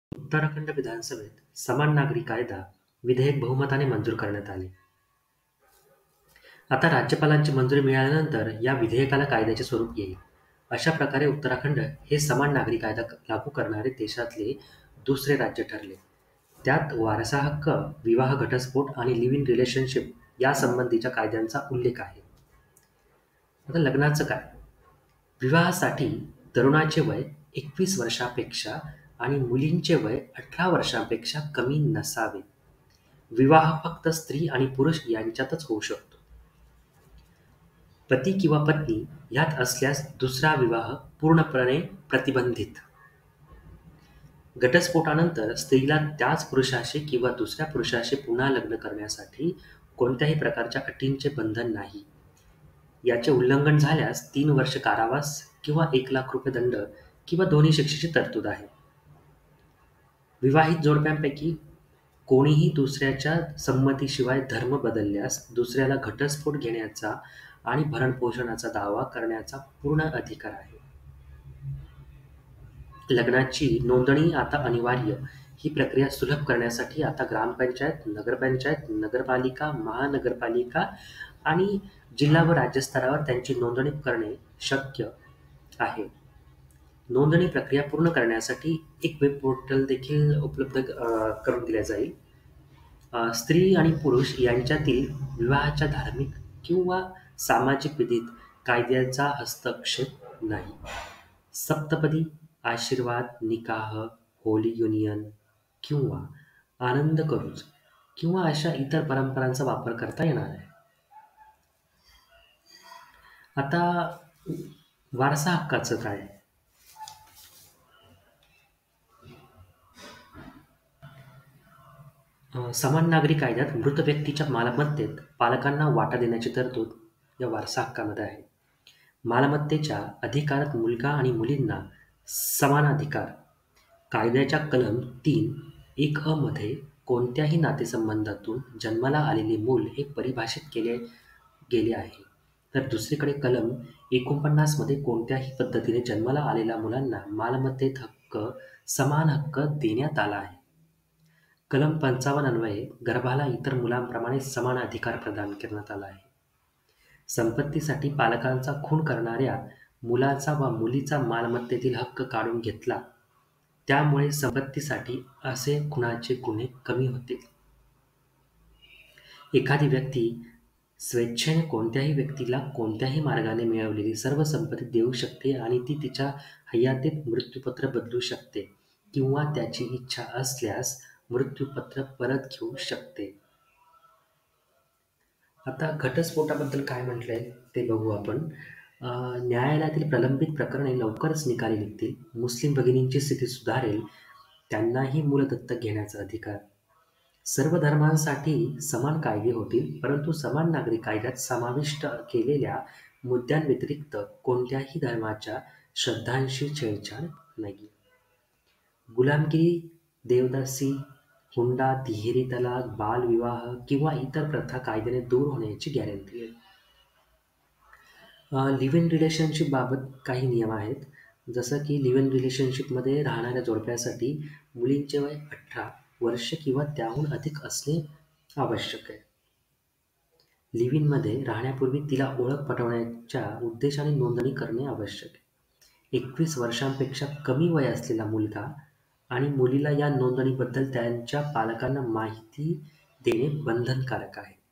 उत्तराखंड विधानसभेत समान नागरी कायदा विधेयक बहुमताने मंजूर करण्यात आले. आता राज्यपालांची मंजुरी मिळाल्यानंतर या विधेयकाला कायद्याचे स्वरूप येईल. अशा प्रकारे उत्तराखंड हे समान नागरी कायदा लागू करणारे देशातले दुसरे राज्य ठरले. त्यात वारसा हक्क, विवाह घटस्फोट आणि लिव्ह इन रिलेशनशिप यासंबंधीच्या कायद्यांचा उल्लेख आहे. आता लग्नाचं काय? विवाहासाठी तरुणाचे वय 21 वर्षापेक्षा आणि मुलींचे वय 18 वर्षांपेक्षा कमी नसावे. विवाह फक्त स्त्री आणि पुरुष यांच्यातच होऊ शकतो. पती किंवा पत्नी ह्यात असल्यास दुसरा विवाह पूर्णपणे प्रतिबंधित. घटस्फोटानंतर स्त्रीला त्याच पुरुषाशी किंवा दुसऱ्या पुरुषाशी पुन्हा लग्न करण्यासाठी कोणत्याही प्रकारच्या अटींचे बंधन नाही. याचे उल्लंघन झाल्यास 3 वर्ष कारावास किंवा 1,00,000 रुपये दंड किंवा दोन्ही शिक्षेची तरतूद आहे. विवाहित जोडप्यांपैकी कोणीही दुसऱ्याच्या संमतीशिवाय धर्म बदलल्यास दुसऱ्याला घटस्फोट घेण्याचा आणि भरणपोषणाचा दावा करण्याचा पूर्ण अधिकार आहे. लग्नाची नोंदणी आता अनिवार्य. ही प्रक्रिया सुलभ करण्यासाठी आता ग्रामपंचायत, नगरपंचायत, नगरपालिका, महानगरपालिका आणि जिल्हा व राज्य स्तरावर त्यांची नोंदणी करणे शक्य आहे. नोंदणी प्रक्रिया पूर्ण करण्यासाठी एक वेब पोर्टल देखील उपलब्ध करून दिले जाईल. स्त्री आणि पुरुष यांच्यातील विवाहाच्या धार्मिक किंवा सामाजिक विधीत कायद्याचा हस्तक्षेप नाही. सप्तपदी, आशीर्वाद, निकाह, होली युनियन किंवा आनंद करूज किंवा अशा इतर परंपरांचा वापर करता येणार आहे. आता वारसा हक्काचं काय? समान नागरी कायद्यात मृत व्यक्तीच्या मालमत्तेत पालकांना वाटा देण्याची तरतूद या वारसा हक्कामध्ये आहे. मालमत्तेच्या अधिकारात मुलगा आणि मुलींना समान अधिकार. कायद्याच्या कलम 3(1) मध्ये कोणत्याही नातेसंबंधातून जन्माला आलेले मूल हे परिभाषित केले गेले आहे. तर दुसरीकडे कलम 49 मध्ये कोणत्याही पद्धतीने जन्माला आलेल्या मुलांना मालमत्तेत समान हक्क देण्यात आला आहे. कलम 55 अन्वये गर्भाला इतर मुलांप्रमाणे समान अधिकार प्रदान करण्यात आला आहे. संपत्तीसाठी पालकांचा खून करणाऱ्या मुलाचा वा मुलीचा मालमत्तेतील हक्क काढून घेतला, त्यामुळे संपत्तीसाठी असे खुनाचे गुन्हे कमी होतील. एखादी व्यक्ती स्वेच्छेने कोणत्याही व्यक्तीला कोणत्याही मार्गाने मिळवलेली सर्व संपत्ती देऊ शकते आणि ती तिच्या हयातीत मृत्यूपत्र बदलू शकते किंवा त्याची इच्छा असल्यास मृत्यूपत्र परत घेऊ शकते. आता घटस्फोटाबद्दल काय म्हटलंय ते बघू आपण. न्यायालयातील प्रलंबित प्रकरणे लवकरच निकाली निघतील. मुस्लिम भगिनींची स्थिती सुधारेल. त्यांनाही मूल दत्तक घेण्याचा अधिकार. सर्व धर्मांसाठी समान कायदे होतील, परंतु समान नागरी कायद्यात समाविष्ट केलेल्या मुद्द्यांव्यतिरिक्त कोणत्याही धर्माच्या श्रद्धांशी छेडछाड नाही. गुलामगिरी, देवदासी, हुंडा, तिहेरी तलाक, बालविवाह किंवा इतर प्रथा कायद्याने दूर होण्याची गॅरंटी आहे. लिव्ह इन रिलेशनशिप बाबत काही नियम आहेत. जसं की लिव्ह इन रिलेशनशिपमध्ये राहणाऱ्या जोडप्यासाठी मुलींचे वय 18 वर्ष किंवा त्याहून अधिक असणे आवश्यक आहे. लिव्ह इनमध्ये राहण्यापूर्वी तिला ओळख पटवण्याच्या उद्देशाने नोंदणी करणे आवश्यक आहे. 21 वर्षांपेक्षा कमी वय असलेला मुलगा आणि मुलीला या नोंदणीबद्दल त्यांच्या पालकांना माहिती देणे बंधनकारक आहे.